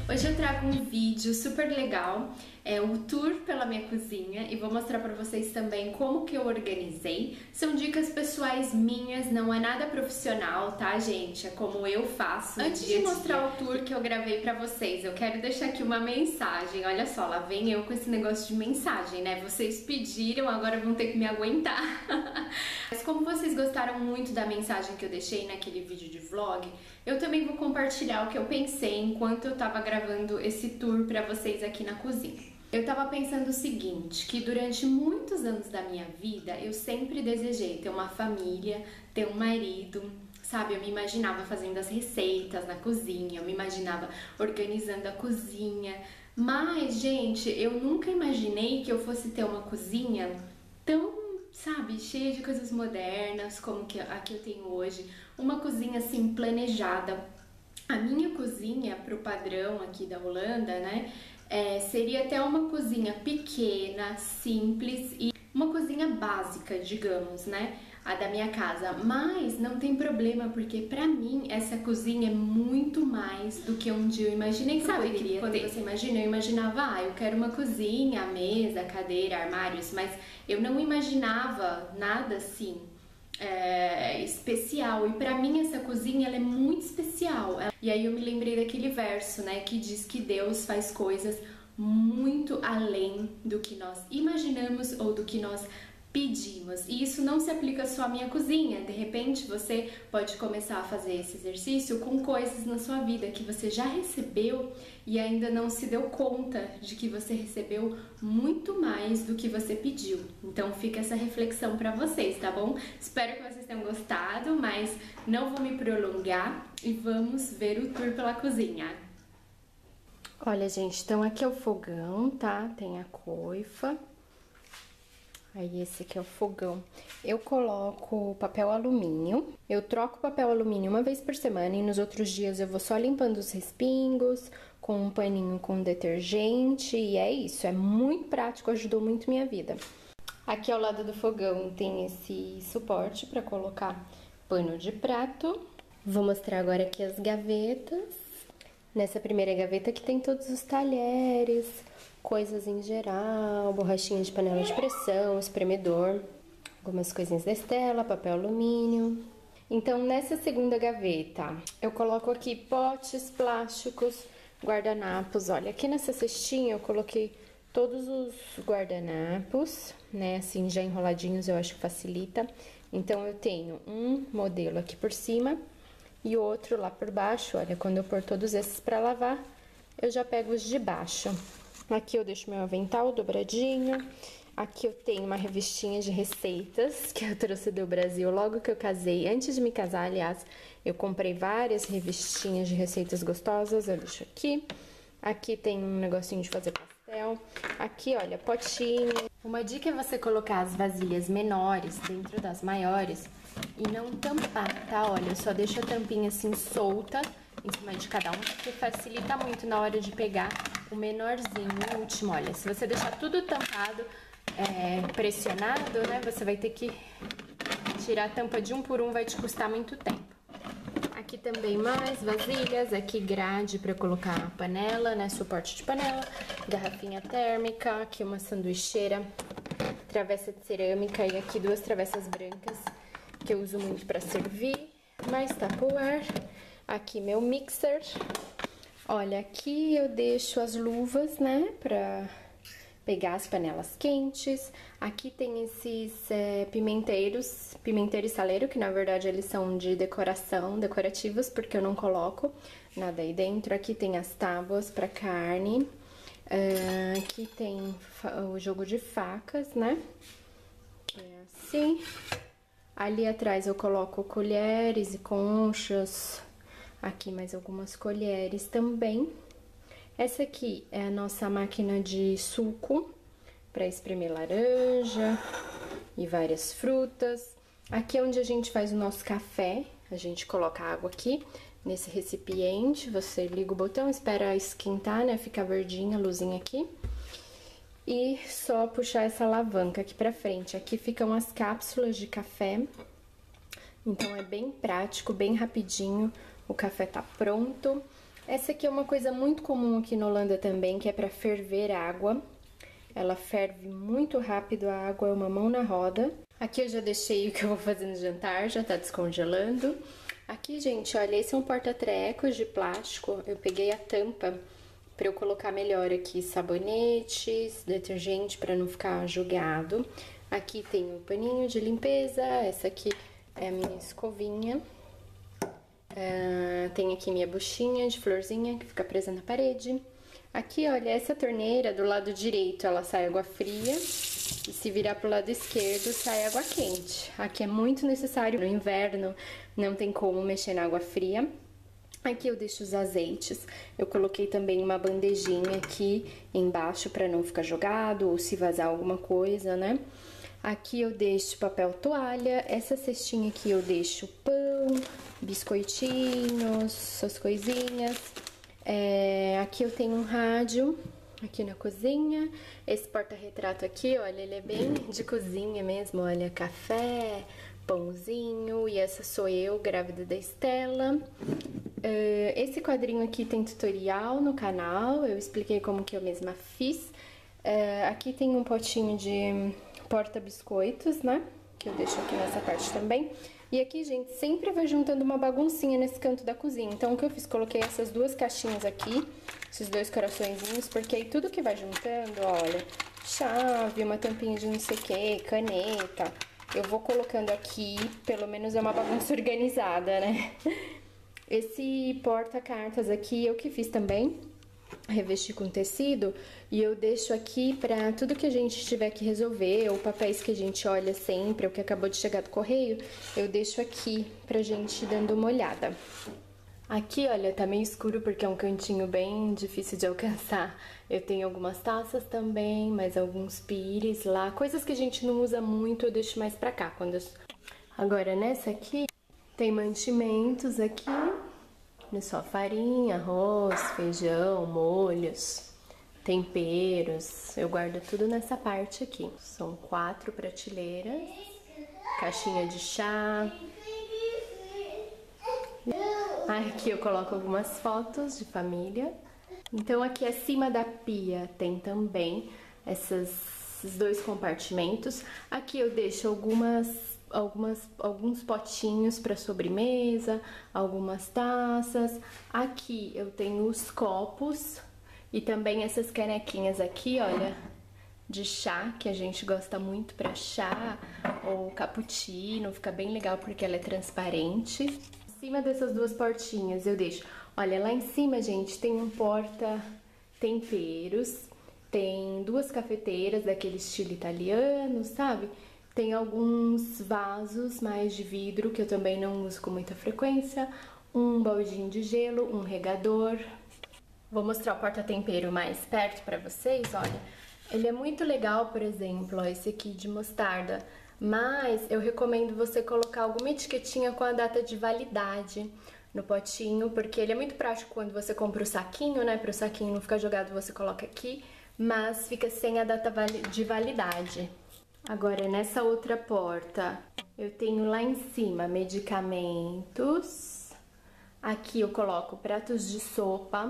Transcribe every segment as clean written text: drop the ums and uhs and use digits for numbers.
Hoje eu trago um vídeo super legal, é o tour pela minha cozinha, e vou mostrar pra vocês também como que eu organizei. São dicas pessoais minhas, não é nada profissional, tá, gente? É como eu faço. Antes de mostrar o tour que eu gravei pra vocês, eu quero deixar aqui uma mensagem. Olha só, lá vem eu com esse negócio de mensagem, né? Vocês pediram, agora vão ter que me aguentar. Mas como vocês gostaram muito da mensagem que eu deixei naquele vídeo de vlog, eu também vou compartilhar o que eu pensei enquanto eu tava gravando esse tour pra vocês aqui na cozinha. Eu tava pensando o seguinte, que durante muitos anos da minha vida, eu sempre desejei ter uma família, ter um marido, sabe? Eu me imaginava fazendo as receitas na cozinha, eu me imaginava organizando a cozinha. Mas, gente, eu nunca imaginei que eu fosse ter uma cozinha tão, sabe, cheia de coisas modernas como a que eu tenho hoje. Uma cozinha, assim, planejada. A minha cozinha, pro padrão aqui da Holanda, né, seria até uma cozinha pequena, simples e uma cozinha básica, digamos, né, a da minha casa. Mas não tem problema, porque pra mim essa cozinha é muito mais do que um dia eu imaginei que eu poderia ter. Quando você imagina, eu imaginava, eu quero uma cozinha, mesa, cadeira, armários, mas eu não imaginava nada assim especial. E pra mim essa cozinha, ela é muito especial. E aí eu me lembrei daquele verso, né, que diz que Deus faz coisas muito além do que nós imaginamos ou do que nós pedimos. E isso não se aplica só à minha cozinha. De repente você pode começar a fazer esse exercício com coisas na sua vida que você já recebeu e ainda não se deu conta de que você recebeu muito mais do que você pediu. Então fica essa reflexão pra vocês, tá bom? Espero que vocês tenham gostado, mas não vou me prolongar e vamos ver o tour pela cozinha. Olha, gente, então aqui é o fogão, tá? Tem a coifa. Aí esse aqui é o fogão. Eu coloco papel alumínio. Eu troco o papel alumínio uma vez por semana e nos outros dias eu vou só limpando os respingos com um paninho com detergente. E é isso, é muito prático, ajudou muito minha vida. Aqui ao lado do fogão tem esse suporte para colocar pano de prato. Vou mostrar agora aqui as gavetas. Nessa primeira gaveta aqui tem todos os talheres, coisas em geral, borrachinha de panela de pressão, espremedor, algumas coisinhas da Stella, papel alumínio. Então, nessa segunda gaveta, eu coloco aqui potes plásticos, guardanapos. Olha, aqui nessa cestinha eu coloquei todos os guardanapos, né, assim, já enroladinhos, eu acho que facilita. Então, eu tenho um modelo aqui por cima e outro lá por baixo. Olha, quando eu pôr todos esses pra lavar, eu já pego os de baixo. Aqui eu deixo meu avental dobradinho. Aqui eu tenho uma revistinha de receitas que eu trouxe do Brasil logo que eu casei. Antes de me casar, aliás, eu comprei várias revistinhas de receitas gostosas. Eu deixo aqui. Aqui tem um negocinho de fazer pastel. Aqui, olha, potinho. Uma dica é você colocar as vasilhas menores dentro das maiores e não tampar, tá? Olha, eu só deixo a tampinha assim solta em cima de cada um, porque facilita muito na hora de pegar o menorzinho, o último. Olha, se você deixar tudo tampado, pressionado, né, você vai ter que tirar a tampa de um por um, vai te custar muito tempo. Aqui também mais vasilhas, aqui grade para colocar a panela, né, suporte de panela, garrafinha térmica, aqui uma sanduicheira, travessa de cerâmica e aqui duas travessas brancas que eu uso muito para servir, mais Tupperware. Aqui meu mixer. Olha, aqui eu deixo as luvas, né, pra pegar as panelas quentes. Aqui tem esses pimenteiro e saleiro, que na verdade eles são de decoração, decorativos, porque eu não coloco nada aí dentro. Aqui tem as tábuas pra carne. Aqui tem o jogo de facas, né, que é assim. Ali atrás eu coloco colheres e conchas. Aqui mais algumas colheres também. Essa aqui é a nossa máquina de suco para espremer laranja e várias frutas. Aqui é onde a gente faz o nosso café. A gente coloca água aqui nesse recipiente. Você liga o botão, espera esquentar, né? Ficar verdinha a luzinha aqui. E só puxar essa alavanca aqui pra frente. Aqui ficam as cápsulas de café. Então é bem prático, bem rapidinho. O café tá pronto. Essa aqui é uma coisa muito comum aqui na Holanda também, que é para ferver água. Ela ferve muito rápido a água, é uma mão na roda. Aqui eu já deixei o que eu vou fazer no jantar, já tá descongelando. Aqui, gente, olha, esse é um porta-trecos de plástico. Eu peguei a tampa para eu colocar melhor aqui sabonetes, detergente para não ficar jogado. Aqui tem o paninho de limpeza, essa aqui é a minha escovinha. Tem aqui minha buchinha de florzinha que fica presa na parede. Aqui, olha, essa torneira do lado direito ela sai água fria e se virar pro lado esquerdo sai água quente. Aqui é muito necessário, no inverno não tem como mexer na água fria. Aqui eu deixo os azeites, eu coloquei também uma bandejinha aqui embaixo para não ficar jogado ou se vazar alguma coisa, né? Aqui eu deixo papel toalha, essa cestinha aqui eu deixo pão, biscoitinhos, essas coisinhas. Aqui eu tenho um rádio, aqui na cozinha. Esse porta-retrato aqui, olha, ele é bem de cozinha mesmo, olha, café, pãozinho. E essa sou eu, grávida da Estela. Esse quadrinho aqui tem tutorial no canal, eu expliquei como que eu mesma fiz. Aqui tem um potinho de porta-biscoitos, né? Que eu deixo aqui nessa parte também. E aqui, gente, sempre vai juntando uma baguncinha nesse canto da cozinha. Então, o que eu fiz? Coloquei essas duas caixinhas aqui, esses dois coraçõezinhos, porque aí tudo que vai juntando, olha, chave, uma tampinha de não sei o que, caneta, eu vou colocando aqui, pelo menos é uma bagunça organizada, né? Esse porta-cartas aqui, eu que fiz também, revesti com tecido, e eu deixo aqui pra tudo que a gente tiver que resolver, ou papéis que a gente olha sempre, ou que acabou de chegar do correio, eu deixo aqui pra gente ir dando uma olhada. Aqui, olha, tá meio escuro porque é um cantinho bem difícil de alcançar. Eu tenho algumas taças também, mais alguns pires lá, coisas que a gente não usa muito, eu deixo mais pra cá. Agora, nessa aqui, tem mantimentos aqui, não é só farinha, arroz, feijão, molhos, temperos. Eu guardo tudo nessa parte aqui. São 4 prateleiras, caixinha de chá. Aqui eu coloco algumas fotos de família. Então aqui acima da pia tem também esses dois compartimentos. Aqui eu deixo alguns potinhos para sobremesa, algumas taças. Aqui eu tenho os copos e também essas canequinhas aqui, olha, de chá, que a gente gosta muito para chá ou cappuccino, fica bem legal porque ela é transparente. Em cima dessas duas portinhas eu deixo, olha, lá em cima, gente, tem um porta-temperos, tem duas cafeteiras daquele estilo italiano, sabe? Tem alguns vasos mais de vidro, que eu também não uso com muita frequência, um baldinho de gelo, um regador. Vou mostrar o porta-tempero mais perto pra vocês, olha. Ele é muito legal, por exemplo, ó, esse aqui de mostarda, mas eu recomendo você colocar alguma etiquetinha com a data de validade no potinho, porque ele é muito prático quando você compra o saquinho, né? Para o saquinho não ficar jogado, você coloca aqui, mas fica sem a data de validade. Agora, nessa outra porta, eu tenho lá em cima medicamentos. Aqui eu coloco pratos de sopa.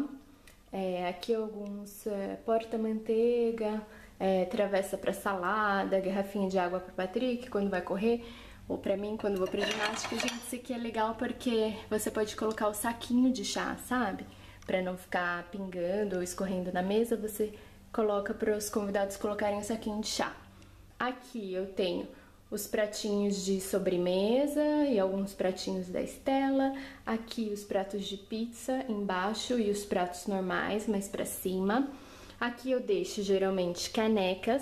Aqui alguns porta-manteiga, travessa para salada, garrafinha de água para o Patrick quando vai correr, ou para mim quando vou pra ginástica. Gente, isso aqui é legal porque você pode colocar o saquinho de chá, sabe? Para não ficar pingando ou escorrendo na mesa, você coloca para os convidados colocarem o saquinho de chá. Aqui eu tenho os pratinhos de sobremesa e alguns pratinhos da Estela. Aqui os pratos de pizza embaixo e os pratos normais, mais pra cima. Aqui eu deixo geralmente canecas.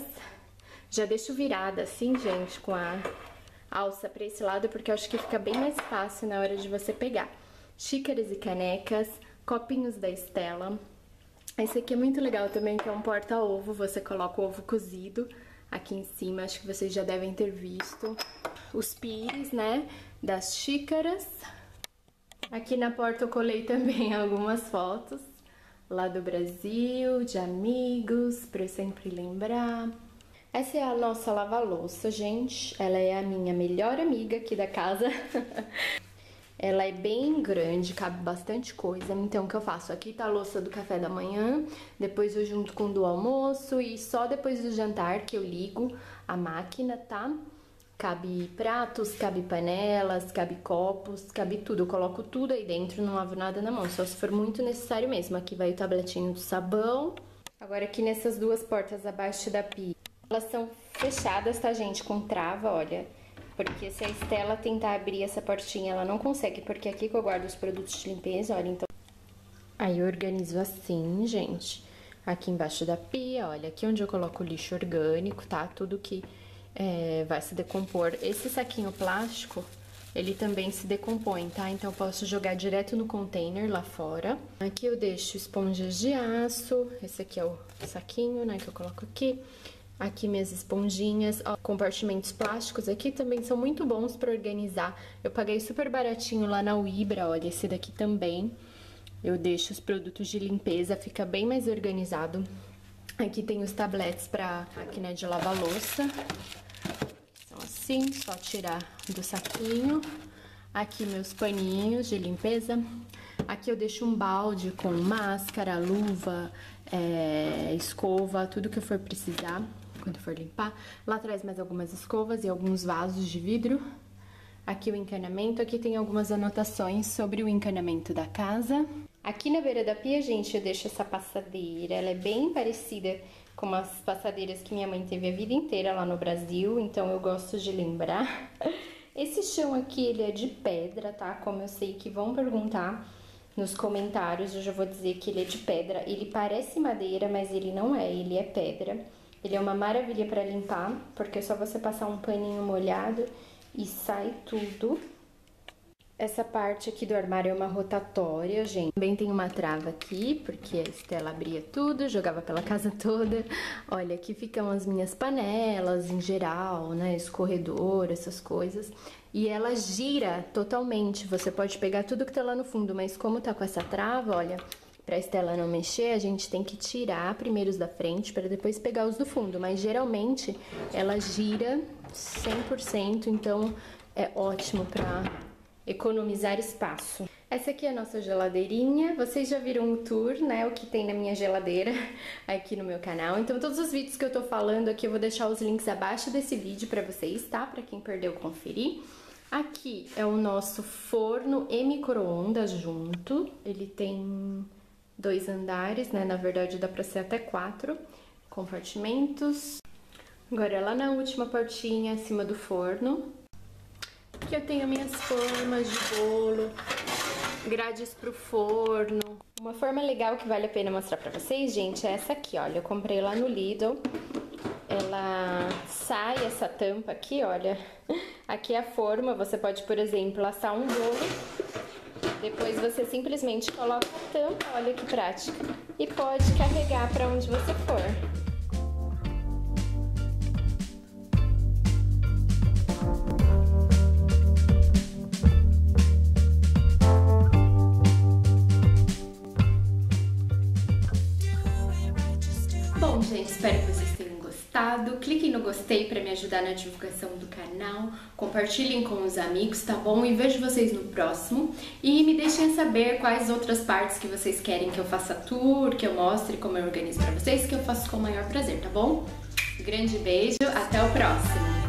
Já deixo virada assim, gente, com a alça pra esse lado, porque eu acho que fica bem mais fácil na hora de você pegar. Xícaras e canecas, copinhos da Estela. Esse aqui é muito legal também, que é um porta-ovo. Você coloca o ovo cozido aqui em cima, acho que vocês já devem ter visto. Os pires, né, das xícaras. Aqui na porta eu colei também algumas fotos lá do Brasil, de amigos, pra eu sempre lembrar. Essa é a nossa lava-louça, gente. Ela é a minha melhor amiga aqui da casa. Ela é bem grande, cabe bastante coisa. Então, o que eu faço? Aqui tá a louça do café da manhã, depois eu junto com o do almoço e só depois do jantar que eu ligo a máquina, tá? Cabe pratos, cabe panelas, cabe copos, cabe tudo. Eu coloco tudo aí dentro, não lavo nada na mão, só se for muito necessário mesmo. Aqui vai o tabletinho do sabão. Agora aqui nessas duas portas abaixo da pia, elas são fechadas, tá, gente? Com trava, olha. Porque se a Estela tentar abrir essa portinha, ela não consegue, porque é aqui que eu guardo os produtos de limpeza, olha, então... Aí eu organizo assim, gente. Aqui embaixo da pia, olha, aqui onde eu coloco o lixo orgânico, tá? Tudo que vai se decompor. Esse saquinho plástico, ele também se decompõe, tá? Então eu posso jogar direto no container lá fora. Aqui eu deixo esponjas de aço, esse aqui é o saquinho, né, que eu coloco aqui. Aqui minhas esponjinhas, ó, compartimentos plásticos aqui também são muito bons para organizar. Eu paguei super baratinho lá na Uibra, olha, esse daqui também. Eu deixo os produtos de limpeza, fica bem mais organizado. Aqui tem os tabletes para máquina de lavar louça. São assim, só tirar do saquinho. Aqui meus paninhos de limpeza. Aqui eu deixo um balde com máscara, luva, escova, tudo que eu for precisar quando for limpar. Lá atrás mais algumas escovas e alguns vasos de vidro. Aqui o encanamento, aqui tem algumas anotações sobre o encanamento da casa. Aqui na beira da pia, gente, eu deixo essa passadeira, ela é bem parecida com as passadeiras que minha mãe teve a vida inteira lá no Brasil, então eu gosto de lembrar. Esse chão aqui, ele é de pedra, tá? Como eu sei que vão perguntar nos comentários, eu já vou dizer que ele é de pedra. Ele parece madeira, mas ele não é, ele é pedra. Ele é uma maravilha para limpar, porque é só você passar um paninho molhado e sai tudo. Essa parte aqui do armário é uma rotatória, gente. Também tem uma trava aqui, porque a Estela abria tudo, jogava pela casa toda. Olha, aqui ficam as minhas panelas em geral, né? Escorredor, essas coisas. E ela gira totalmente. Você pode pegar tudo que tá lá no fundo, mas como tá com essa trava, olha, pra Estela não mexer, a gente tem que tirar primeiro os da frente para depois pegar os do fundo. Mas geralmente ela gira 100%, então é ótimo pra economizar espaço. Essa aqui é a nossa geladeirinha. Vocês já viram o tour, né? O que tem na minha geladeira aqui no meu canal. Então todos os vídeos que eu tô falando aqui eu vou deixar os links abaixo desse vídeo pra vocês, tá? Pra quem perdeu conferir. Aqui é o nosso forno e micro-ondas junto. Ele tem 2 andares, né? Na verdade dá pra ser até 4 compartimentos. Agora lá na última portinha acima do forno. Aqui eu tenho minhas formas de bolo, grades pro forno. Uma forma legal que vale a pena mostrar pra vocês, gente, é essa aqui, olha. Eu comprei lá no Lidl. Ela sai essa tampa aqui, olha. Aqui é a forma, você pode, por exemplo, assar um bolo. Depois você simplesmente coloca a tampa, olha que prática. E pode carregar pra onde você for. Bom, gente, espero que vocês tenham gostado. Cliquem no gostei para me ajudar na divulgação do canal. Compartilhem com os amigos, tá bom? E vejo vocês no próximo. E me deixem saber quais outras partes que vocês querem que eu faça tour, que eu mostre como eu organizo para vocês, que eu faço com o maior prazer, tá bom? Grande beijo, até o próximo!